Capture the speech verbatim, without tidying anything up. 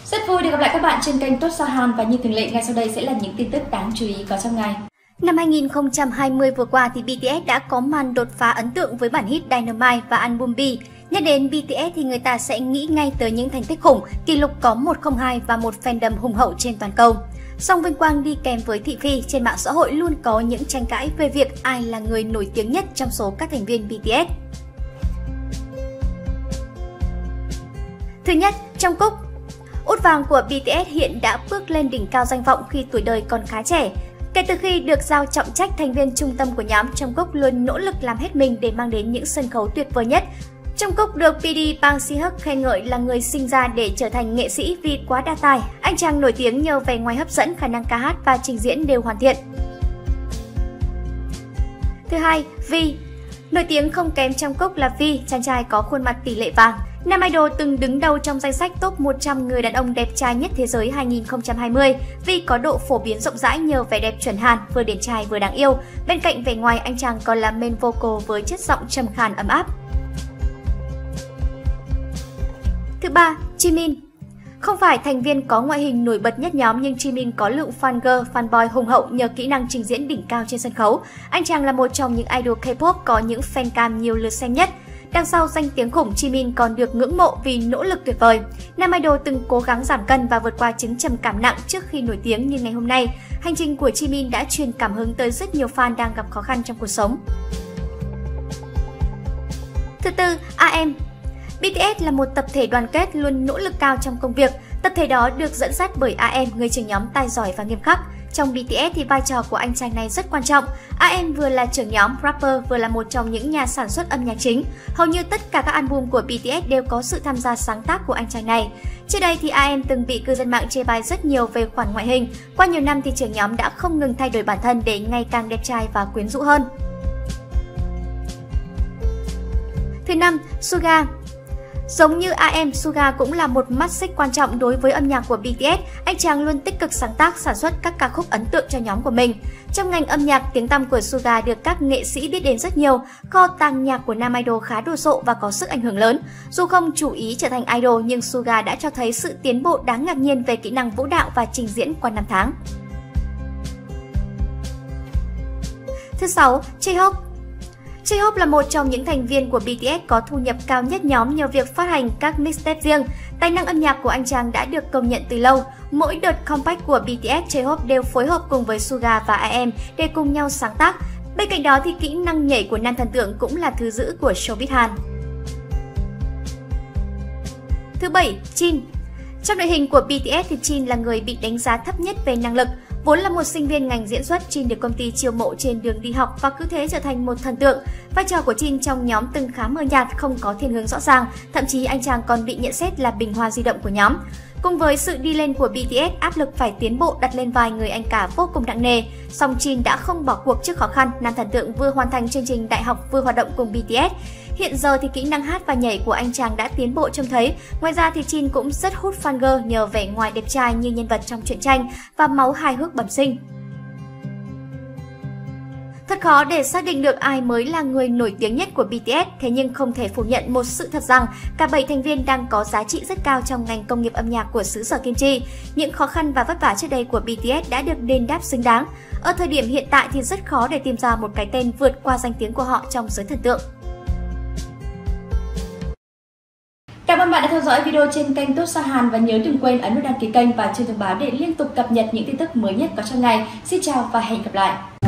Rất vui được gặp lại các bạn trên kênh Tốt Sahan và như thường lệ ngay sau đây sẽ là những tin tức đáng chú ý có trong ngày. Năm hai nghìn không trăm hai mươi vừa qua thì bê tê ét đã có màn đột phá ấn tượng với bản hit Dynamite và album B. Nhắc đến bê tê ét thì người ta sẽ nghĩ ngay tới những thành tích khủng, kỷ lục có một không hai và một fandom hùng hậu trên toàn cầu. Song vinh quang đi kèm với thị phi, trên mạng xã hội luôn có những tranh cãi về việc ai là người nổi tiếng nhất trong số các thành viên bê tê ét. Thứ nhất, Jungkook. Út vàng của bê tê ét hiện đã bước lên đỉnh cao danh vọng khi tuổi đời còn khá trẻ. Kể từ khi được giao trọng trách thành viên trung tâm của nhóm, Jungkook luôn nỗ lực làm hết mình để mang đến những sân khấu tuyệt vời nhất. Jungkook được pê đê Bang Si-hyuk khen ngợi là người sinh ra để trở thành nghệ sĩ vì quá đa tài. Anh chàng nổi tiếng nhờ vẻ ngoài hấp dẫn, khả năng ca hát và trình diễn đều hoàn thiện. Thứ hai, V. Nổi tiếng không kém Jungkook là V, chàng trai có khuôn mặt tỷ lệ vàng. Nam Idol từng đứng đầu trong danh sách top một trăm người đàn ông đẹp trai nhất thế giới hai nghìn không trăm hai mươi. Vì có độ phổ biến rộng rãi nhờ vẻ đẹp chuẩn Hàn, vừa điển trai vừa đáng yêu. Bên cạnh vẻ ngoài, anh chàng còn là main vocal với chất giọng trầm khàn ấm áp. Thứ ba, Jimin. Không phải thành viên có ngoại hình nổi bật nhất nhóm nhưng Jimin có lượng fan girl, fanboy hùng hậu nhờ kỹ năng trình diễn đỉnh cao trên sân khấu. Anh chàng là một trong những idol K-pop có những fan cam nhiều lượt xem nhất. Đằng sau danh tiếng khủng, Jimin còn được ngưỡng mộ vì nỗ lực tuyệt vời. Nam Idol từng cố gắng giảm cân và vượt qua chứng trầm cảm nặng trước khi nổi tiếng như ngày hôm nay. Hành trình của Jimin đã truyền cảm hứng tới rất nhiều fan đang gặp khó khăn trong cuộc sống. Thứ tư, a em. bê tê ét là một tập thể đoàn kết luôn nỗ lực cao trong công việc. Tập thể đó được dẫn dắt bởi a em, người trưởng nhóm tài giỏi và nghiêm khắc. Trong bê tê ét thì vai trò của anh chàng này rất quan trọng. a em vừa là trưởng nhóm rapper, vừa là một trong những nhà sản xuất âm nhạc chính. Hầu như tất cả các album của bê tê ét đều có sự tham gia sáng tác của anh chàng này. Trước đây thì a em từng bị cư dân mạng chê bai rất nhiều về khoản ngoại hình. Qua nhiều năm thì trưởng nhóm đã không ngừng thay đổi bản thân để ngày càng đẹp trai và quyến rũ hơn. Thứ năm, Suga. Giống như a em, Suga cũng là một mắt xích quan trọng đối với âm nhạc của bê tê ét. Anh chàng luôn tích cực sáng tác, sản xuất các ca khúc ấn tượng cho nhóm của mình. Trong ngành âm nhạc, tiếng tăm của Suga được các nghệ sĩ biết đến rất nhiều. Kho tàng nhạc của Nam Idol khá đồ sộ và có sức ảnh hưởng lớn. Dù không chủ ý trở thành idol nhưng Suga đã cho thấy sự tiến bộ đáng ngạc nhiên về kỹ năng vũ đạo và trình diễn qua năm tháng. Thứ sáu, J-Hope. J-Hope là một trong những thành viên của bê tê ét có thu nhập cao nhất nhóm nhờ việc phát hành các mixtape riêng. Tài năng âm nhạc của anh chàng đã được công nhận từ lâu. Mỗi đợt comeback của bê tê ét, J-Hope đều phối hợp cùng với Suga và a em để cùng nhau sáng tác. Bên cạnh đó thì kỹ năng nhảy của nam thần tượng cũng là thứ giữ của showbiz Hàn. Thứ bảy, Jin. Trong đội hình của bê tê ét thì Jin là người bị đánh giá thấp nhất về năng lực. Vốn là một sinh viên ngành diễn xuất, Jin được công ty chiêu mộ trên đường đi học và cứ thế trở thành một thần tượng. Vai trò của Jin trong nhóm từng khá mờ nhạt, không có thiên hướng rõ ràng, thậm chí anh chàng còn bị nhận xét là bình hoa di động của nhóm. Cùng với sự đi lên của bê tê ét, áp lực phải tiến bộ đặt lên vai người anh cả vô cùng nặng nề. Song Jin đã không bỏ cuộc trước khó khăn, nam thần tượng vừa hoàn thành chương trình đại học vừa hoạt động cùng bê tê ét. Hiện giờ thì kỹ năng hát và nhảy của anh chàng đã tiến bộ trông thấy. Ngoài ra thì Jin cũng rất hút fan girl nhờ vẻ ngoài đẹp trai như nhân vật trong truyện tranh và máu hài hước bẩm sinh. Thật khó để xác định được ai mới là người nổi tiếng nhất của bê tê ét, thế nhưng không thể phủ nhận một sự thật rằng cả bảy thành viên đang có giá trị rất cao trong ngành công nghiệp âm nhạc của xứ sở Kim Chi. Những khó khăn và vất vả trước đây của bê tê ét đã được đền đáp xứng đáng. Ở thời điểm hiện tại thì rất khó để tìm ra một cái tên vượt qua danh tiếng của họ trong giới thần tượng. Cảm ơn bạn đã theo dõi video trên kênh Tốt Sahan và nhớ đừng quên ấn nút đăng ký kênh và chuông thông báo để liên tục cập nhật những tin tức mới nhất có trong ngày. Xin chào và hẹn gặp lại!